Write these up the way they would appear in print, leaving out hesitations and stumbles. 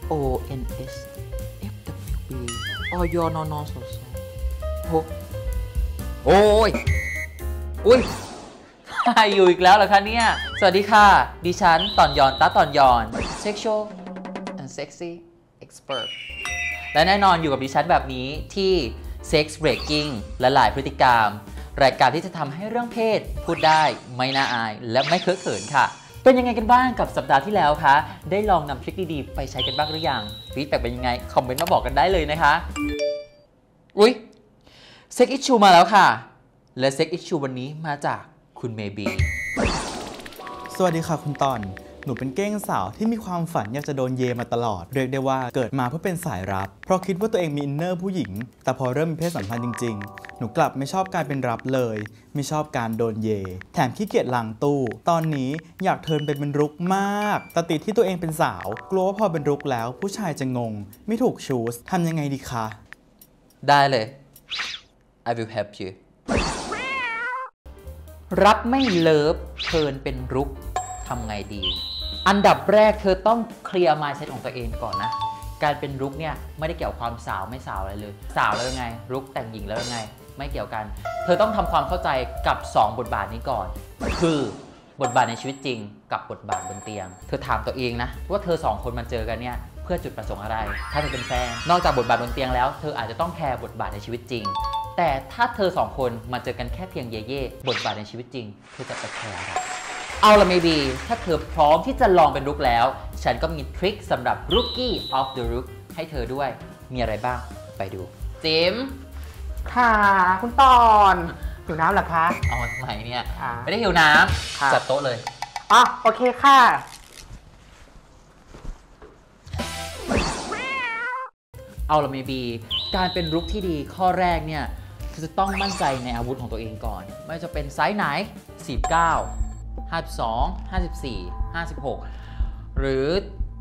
ONS FWB อยนนสสโอ้ยอุ้ยอยู่อีกแล้วเหรอคะเนี่ยสวัสดีค่ะดิฉันตอนยอนตาตอนยอน Sexual and Sexy Expert และแน่นอนอยู่กับดิฉันแบบนี้ที่ Sex Breaking และหลายพฤติกรรมรายการที่จะทำให้เรื่องเพศพูดได้ไม่น่าอายและไม่เคอะเขินค่ะเป็นยังไงกันบ้างกับสัปดาห์ที่แล้วคะได้ลองนำทริคดีๆไปใช้กันบ้างหรือยังฟีดแบ็กเป็นยังไงคอมเมนต์มาบอกกันได้เลยนะคะอุ๊ยเซ็กอิชชูมาแล้วค่ะและเซ็กอิชชูวันนี้มาจากคุณเมบีสวัสดีค่ะคุณตอนหนูเป็นเก้งสาวที่มีความฝันอยากจะโดนเยมาตลอดเรียกได้ว่าเกิดมาเพื่อเป็นสายรับเพราะคิดว่าตัวเองมีอินเนอร์ผู้หญิงแต่พอเริ่มมีเพศสัมพันธ์จริงๆหนูกลับไม่ชอบการเป็นรับเลยไม่ชอบการโดนเยแถมขี้เกียจล้างตู้ตอนนี้อยากเทิร์นไปเป็นรุกมากแต่ติดที่ตัวเองเป็นสาวกลัวว่าพอเป็นรุกแล้วผู้ชายจะงงไม่ถูกชูสทำยังไงดีคะได้เลย I will help you รับไม่เลิฟเทิร์นเป็นรุกทำไงดีอันดับแรกเธอต้องเคลียร์ mindset ของตัวเองก่อนนะการเป็นรุกเนี่ยไม่ได้เกี่ยวกับความสาวไม่สาวอะไรเลยสาวแล้วยังไงรุกแต่งหญิงแล้วยังไงไม่เกี่ยวกันเธอต้องทำความเข้าใจกับ2บทบาทนี้ก่อนคือบทบาทในชีวิตจริงกับบทบาทบนเตียงเธอถามตัวเองนะว่าเธอ2คนมาเจอกันเนี่ยเพื่อจุดประสงค์อะไรถ้าเธอเป็นแฟนนอกจากบทบาทบนเตียงแล้วเธออาจจะต้องแคร์บทบาทในชีวิตจริงแต่ถ้าเธอ2คนมาเจอกันแค่เพียงเย่ๆบทบาทในชีวิตจริงเธอจะไปแคร์อะไรเอาละ maybe ถ้าเธอพร้อมที่จะลองเป็นรุกแล้วฉันก็มีทริคสำหรับ Rookie of the Rook ให้เธอด้วยมีอะไรบ้างไปดูจิมค่ะคุณตอนหิวน้ำเหรอคะเอามาทำไมเนี่ยไม่ได้หิวน้ำจัดโต๊ะเลยอ๋อโอเคค่ะเอาละ maybe การเป็นรุกที่ดีข้อแรกเนี่ยจะต้องมั่นใจในอาวุธของตัวเองก่อนไม่ว่าจะเป็นไซส์ไหน49 52 54 56หรือ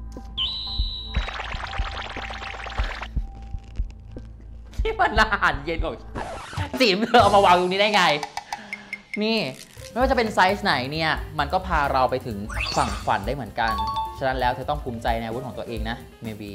ที่มันอาหารเย็นของฉันจิ๋มเธอเอามาวางตรงนี้ได้ไงนี่ไม่ว่าจะเป็นไซส์ไหนเนี่ยมันก็พาเราไปถึงฝั่งฝันได้เหมือนกันฉะนั้นแล้วเธอต้องภูมิใจในอาวุธของตัวเองนะ maybe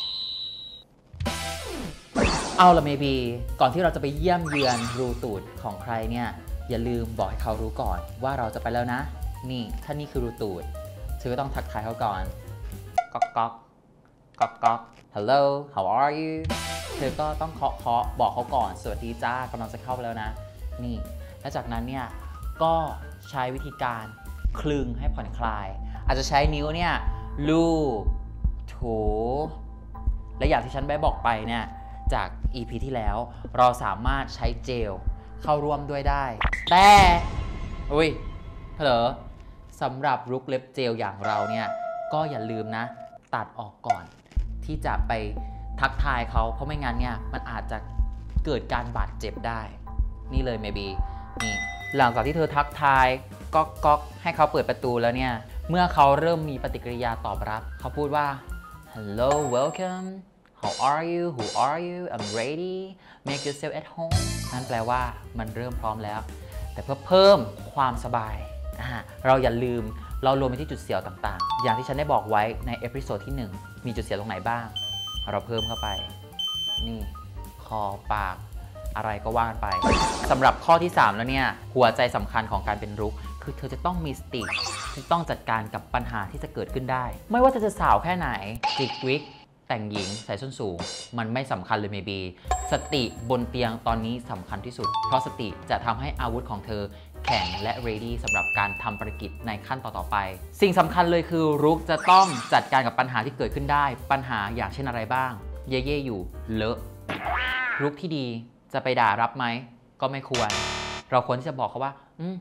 เอาละ maybe ก่อนที่เราจะไปเยี่ยมเยือนรูตูดของใครเนี่ยอย่าลืมบอกให้เขารู้ก่อนว่าเราจะไปแล้วนะนี่ถ้านี่คือรูตูดเธอก็ต้องทักทายเขาก่อนก๊อกก๊อกก๊อกก๊อก hello how are you เธอก็ต้องเคาะบอกเขาก่อนสวัสดีจ้ากำลังจะเข้าไปแล้วนะนี่และจากนั้นเนี่ยก็ใช้วิธีการคลึงให้ผ่อนคลายอาจจะใช้นิ้วเนี่ยลูบถูและอย่างที่ฉันได้บอกไปเนี่ยจาก EP ที่แล้วเราสามารถใช้เจลเข้าร่วมด้วยได้แต่อุ้ยเหรอสำหรับรุกเล็บเจลอย่างเราเนี่ยก็อย่าลืมนะตัดออกก่อนที่จะไปทักทายเขาเพราะไม่งั้นเนี่ยมันอาจจะเกิดการบาดเจ็บได้นี่เลย maybe นี่หลังจากที่เธอทักทายก๊อกให้เขาเปิดประตูแล้วเนี่ยเมื่อเขาเริ่มมีปฏิกิริยาตอบรับเขาพูดว่า hello welcome how are you who are you I'm ready make yourself at home นั่นแปลว่ามันเริ่มพร้อมแล้วแต่เพื่อเพิ่มความสบายเราอย่าลืมเรารวมไปที่จุดเสียวต่างๆอย่างที่ฉันได้บอกไว้ในเอพิโซดที่1มีจุดเสียวตรงไหนบ้างเราเพิ่มเข้าไปนี่คอปากอะไรก็ว่ากันไปสำหรับข้อที่3แล้วเนี่ยหัวใจสำคัญของการเป็นรุกคือเธอจะต้องมีสติที่ต้องจัดการกับปัญหาที่จะเกิดขึ้นได้ไม่ว่าจะสาวแค่ไหนจิกวิกแต่งหญิงใส่ส้นสูงมันไม่สำคัญเลย maybe สติบนเตียงตอนนี้สำคัญที่สุดเพราะสติจะทำให้อาวุธของเธอแข็งและ ready สำหรับการทำภารกิจในขั้นต่อๆไปสิ่งสำคัญเลยคือรุกจะต้องจัดการกับปัญหาที่เกิดขึ้นได้ปัญหาอย่างเช่นอะไรบ้างเย่ๆอยู่เลอะรุกที่ดีจะไปด่ารับไหมก็ไม่ควรเราควรที่จะบอกเขาว่า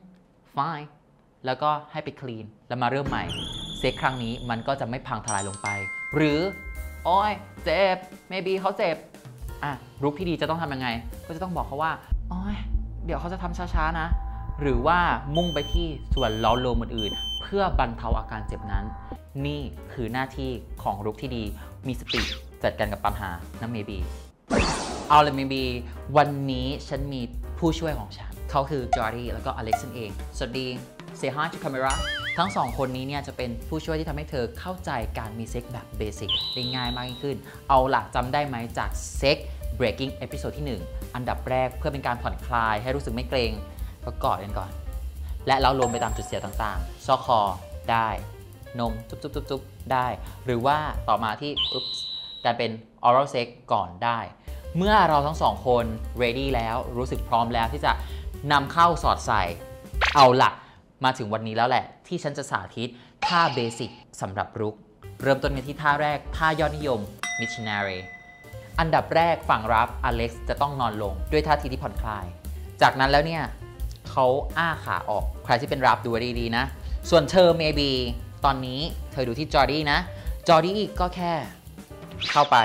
fine แล้วก็ให้ไปคลีนแล้วมาเริ่มใหม่เซ็กครั้งนี้มันก็จะไม่พังทลายลงไปหรือโอ้ยเจ็บ maybe เขาเจ็บรุกที่ดีจะต้องทำยังไงก็จะต้องบอกเขาว่าโอ้ยเดี๋ยวเขาจะทำช้าๆนะหรือว่ามุ่งไปที่ส่วนเล้าโลมอื่นๆเพื่อบรรเทาอาการเจ็บนั้นนี่คือหน้าที่ของรุกที่ดีมีสติจัดการกับปัญหานะเมบีเอาเลยเมบีวันนี้ฉันมีผู้ช่วยของฉันเขาคือจอร์ดี้แล้วก็อเล็กซ์เองสวัสดี say hi to camera ทั้งสองคนนี้เนี่ยจะเป็นผู้ช่วยที่ทำให้เธอเข้าใจการมีเซ็กแบบเบสิกได้ง่ายมากยิ่งขึ้นเอาล่ะจำได้ไหมจาก Sex Breaking เอพิโซดที่ 1 อันดับแรกเพื่อเป็นการผ่อนคลายให้รู้สึกไม่เกรงก็กอดกันก่อนและเราลงไปตามจุดเสียต่างๆซอกคอได้นมจุ๊บได้ หรือว่าต่อมาที่การเป็น oral sex ก่อนได้เมื่อเราทั้งสองคน ready แล้วรู้สึกพร้อมแล้วที่จะนำเข้าสอดใส่เอาล่ะมาถึงวันนี้แล้วแหละที่ฉันจะสาธิตท่าเบสิกสำหรับรุกเริ่มต้นกันที่ท่าแรกท่ายอดนิยม missionary อันดับแรกฝั่งรับอเล็กซ์จะต้องนอนลงด้วยท่าทีที่ผ่อนคลายจากนั้นแล้วเนี่ยเขาอ้าขาออกใครที่เป็นรับดูดีๆนะส่วนเธอ maybe ตอนนี้เธอดูที่จอร์ดี้นะจอร์ดี้ก็แค่เข้าไป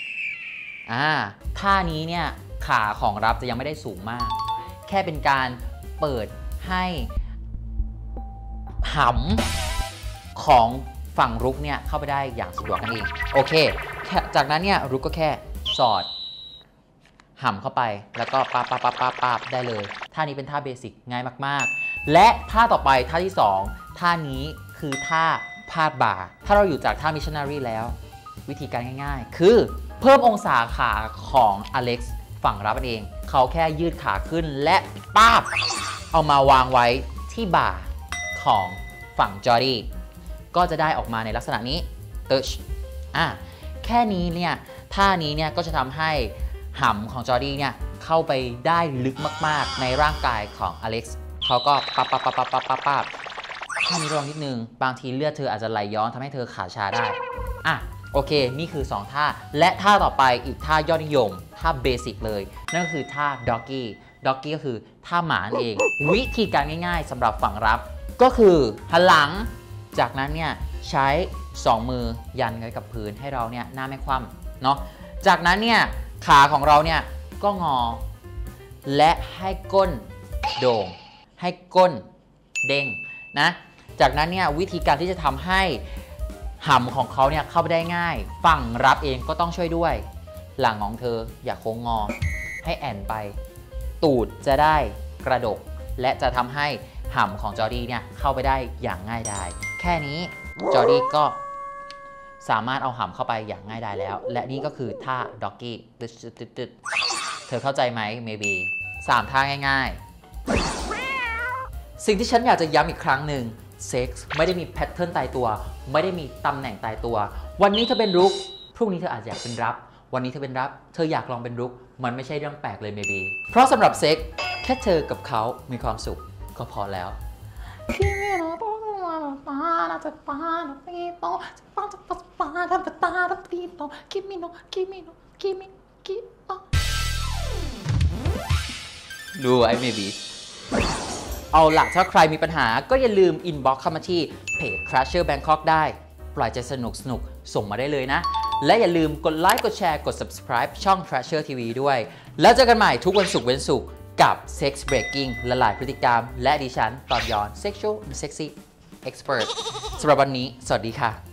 ท่านี้เนี่ยขาของรับจะยังไม่ได้สูงมากแค่เป็นการเปิดให้หำของฝั่งรุกเนี่ยเข้าไปได้อย่างสะดวกนั่นเองโอเคจากนั้นเนี่ยรุกก็แค่สอดหำเข้าไปแล้วก็ปาบได้เลยท่านี้เป็นท่าเบสิกง่ายมากๆและท่าต่อไปท่าที่2ท่านี้คือท่าพาดบ่าถ้าเราอยู่จากท่ามิชชันนารีแล้ววิธีการง่ายๆคือเพิ่มองศาขาของอเล็กซ์ฝั่งรับเองเขาแค่ยืดขาขึ้นและป้าบเอามาวางไว้ที่บ่าของฝั่งจอร์ดี้ก็จะได้ออกมาในลักษณะนี้แค่นี้เนี่ยท่านี้เนี่ยก็จะทำให้หำของจอร์ดี้เนี่ยเข้าไปได้ลึกมากๆในร่างกายของอเล็กซ์เขาก็ปั๊บท่านี้ระวังนิดนึงบางทีเลือดเธออาจจะไหลย้อนทำให้เธอขาชาได้โอเคนี่คือ2ท่าและท่าต่อไปอีกท่ายอดนิยมท่าเบสิกเลยนั่นก็คือท่าด็อกกี้ก็คือท่าหมานั่นเองวิธีการง่ายๆสำหรับฝั่งรับก็คือหันหลังจากนั้นเนี่ยใช้2มือยันไว้กับพื้นให้เราเนี่ยหน้าไม่คว่ำเนาะจากนั้นเนี่ยขาของเราเนี่ยก็งอและให้ก้นโด่งให้ก้นเด้งนะจากนั้นเนี่ยวิธีการที่จะทำให้หำของเขาเนี่ยเข้าไปได้ง่ายฝั่งรับเองก็ต้องช่วยด้วยหลังของเธออย่าโค้งงอให้แอนไปตูดจะได้กระดกและจะทำให้หำของจอร์ดี้เนี่ยเข้าไปได้อย่างง่ายดายแค่นี้จอร์ดี้ก็สามารถเอาหำเข้าไปอย่างง่ายดายแล้วและนี่ก็คือท่าด็อกกี้เธอเข้าใจไหม maybe 3 ท่าง่ายๆสิ่งที่ฉันอยากจะย้ำอีกครั้งหนึ่งเซ็กส์ไม่ได้มีแพทเทิร์นตายตัวไม่ได้มีตำแหน่งตายตัววันนี้เธอเป็นรุกพรุ่งนี้เธออาจจะอยากเป็นรับวันนี้เธอเป็นรับเธออยากลองเป็นรุกมันไม่ใช่เรื่องแปลกเลย maybe เพราะสำหรับเซ็กส์แค่เธอกับเขามีความสุขก็พอแล้วรู้ไอ้ maybe เอาล่ะถ้าใครมีปัญหาก็อย่าลืม inbox เข้ามาที่เพจ Crasher Bangkok ได้ปล่อยใจสนุกส่งมาได้เลยนะและอย่าลืมกดไลค์กดแชร์กด subscribe ช่อง Crasher TV ด้วยแล้วเจอกันใหม่ทุกวันศุกร์เว้นศุกร์กับ Sex Breaking ละลายพฤติกรรมและดิฉันตอนย้อน Sexual and Sexy Expert สำหรับวันนี้สวัสดีค่ะ